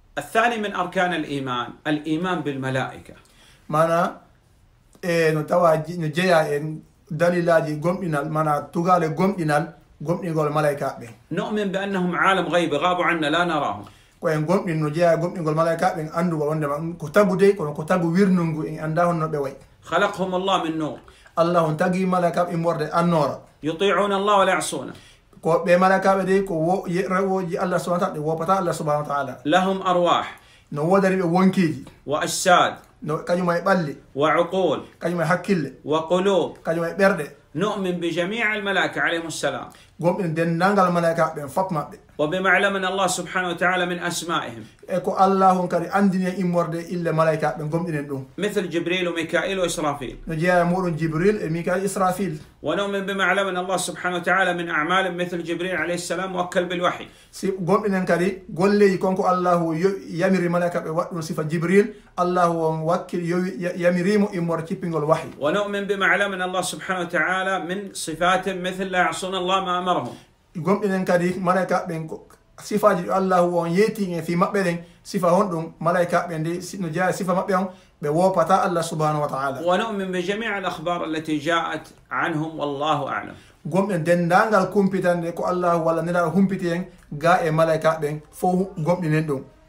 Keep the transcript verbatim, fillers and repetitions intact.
الثاني من أركان الإيمان الإيمان بالملائكة. mana e no tawaji no jeya en dalilaji gomdinal mana tugale gomdinal gomdingol malaika be. نؤمن بأنهم عالم غيب غابوا عنا لا نراهم. ko en gomdin no jeya gomdingol malaika be andu wonde ko tagude ko ko tagu wirnungu en anda honno be way. خلقهم الله من نور. الله تاغي malaika be morde annora. يطيعون الله ولا يعصونه. ko be malaika be de ko rewoji Allah subhanahu wa ta'ala wo pata Allah subhanahu wa ta'ala. لهم أرواح. no wodari be wonkiji. وأجساد. no kanyuma e balli. وعقول. kanyuma hakkille. وقلوب. kanyuma e berde. نؤمن بجميع الملائكة عليهم السلام. gomdin den nangal malaika be fap mabbe. وبما علمنا الله سبحانه وتعالى من أسمائهم. eko Allah on kadi andini immorde ille malaika be gomdinen dum. مثل جبريل وميكائيل وإسرافيل. no jeya modon jibril e mikael israfil. ونؤمن بما علمنا الله سبحانه وتعالى من أعمال مثل جبريل عليه السلام موكل بالوحي. si gomdinen kadi golleji konko Allah yamiri malaika be waddum sifa jibril Allah on wakkil yamirimo immorde cippingol wahyi. ونؤمن بما علمنا الله سبحانه وتعالى من صفات مثل لا يعصون الله ما أمرهم. gomdinen kadi malaika ben ko sifaji Allah on yeti en fi mabbe den sifa hondum malaika ben de no jaa sifa mabbe on be wopata Allah subhanahu wa ta'ala. ونؤمن بجميع الأخبار التي جاءت عنهم والله أعلم. gomden dendangal kumpitande ko Allah wala neda humpiti en ga e malaika ben fo gomdinen dum.